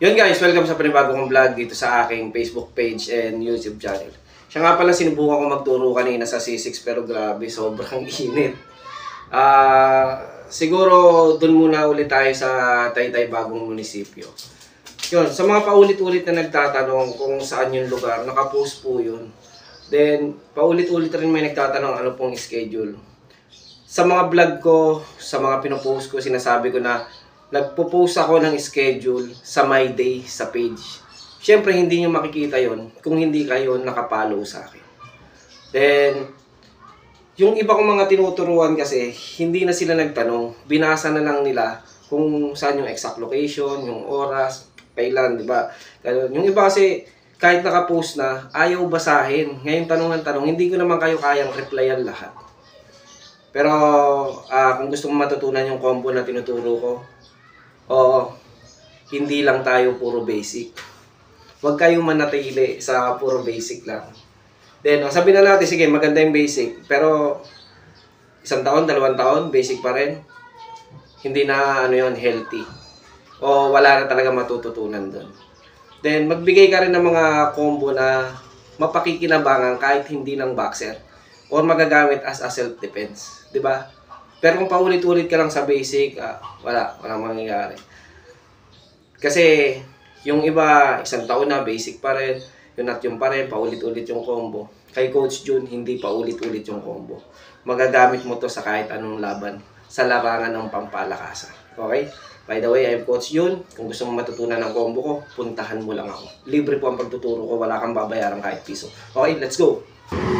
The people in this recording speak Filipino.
Yun guys, welcome sa panibago kong vlog dito sa aking Facebook page and YouTube channel. Siya nga pala, sinubukan ko magturo kanina sa C6 pero grabe, sobrang init. Siguro dun muna ulit tayo sa Taytay Bagong Munisipyo. Yun, sa mga paulit-ulit na nagtatanong kung saan yung lugar, nakapost po yun. Then, paulit-ulit rin may nagtatanong ano pong schedule. Sa mga vlog ko, sa mga pinopost ko, sinasabi ko na nagpo-post ako ng schedule sa My Day sa page. Siyempre, hindi nyo makikita yon kung hindi kayo nakapollow sa akin. Then, yung iba kong mga tinuturuan kasi, hindi na sila nagtanong. Binasa na lang nila kung saan yung exact location, yung oras, kailan, di ba? Yung iba kasi, kahit nakapost na, ayaw basahin. Ngayon, tanong ng tanong, hindi ko naman kayo kayang replyan lahat. Pero, kung gusto mo matutunan yung combo na tinuturo ko, hindi lang tayo puro basic. Huwag kayong manatili sa puro basic lang. Then, sabi na natin, sige, maganda yung basic. Pero, 1 taon, 2 taon, basic pa rin. Hindi na, healthy. O wala na talaga matututunan doon. Then, magbigay ka rin ng mga combo na mapakikinabangan kahit hindi ng boxer. Or magagamit as a self-defense. Diba? Pero kung paulit-ulit ka lang sa basic, walang mangyayari. Kasi, yung iba, 1 taon na, basic pa rin. Yun at yung pa rin, paulit-ulit yung combo. Kay Coach Jun, hindi paulit-ulit yung combo. Magagamit mo to sa kahit anong laban. Sa larangan ng pampalakasan. Okay? By the way, I'm Coach Jun. Kung gusto mo matutunan ng combo ko, puntahan mo lang ako. Libre po ang pagtuturo ko. Wala kang babayaran kahit piso. Okay, let's go!